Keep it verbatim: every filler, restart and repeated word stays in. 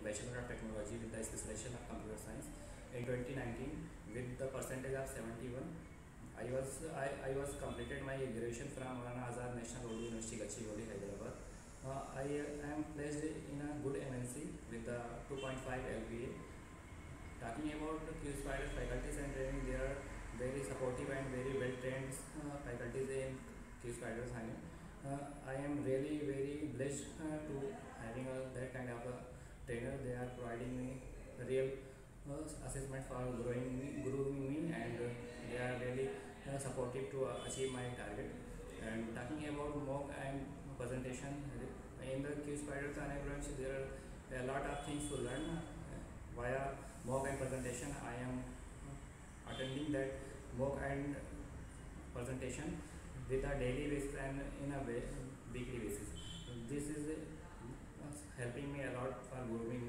Bachelor of Technology with the specialization of Computer Science in twenty nineteen with the percentage of seventy-one. I was I, I was completed my graduation from Maulana Azad National Urdu University, Gachibowli, Hyderabad. Uh, I am placed in a good M N C with the two point five L P A. Talking about the QSpider faculties and training, they are very supportive and very well trained uh, faculties in QSpider Science. Uh, I am really very blessed uh, to having a, that kind of a trainer. They are providing me real uh, assessment for growing me, grooming me, and uh, they are really uh, supportive to uh, achieve my target. And talking about mock and presentation, in the QSpider and branch, there are a lot of things to learn uh, via mock and presentation. I am attending that mock and presentation with a daily basis and in a weekly basis. This is uh, helping me a lot for grooming